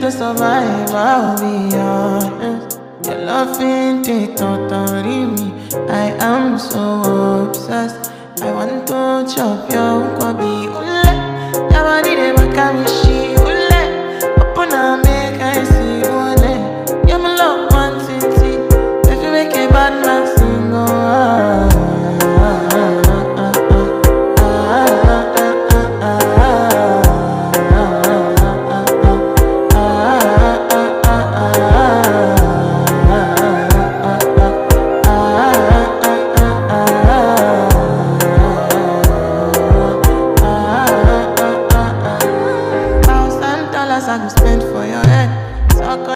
to survive, I'll be honest. Your love ain't it, totally me. I am so obsessed. I want to chop your kwabi.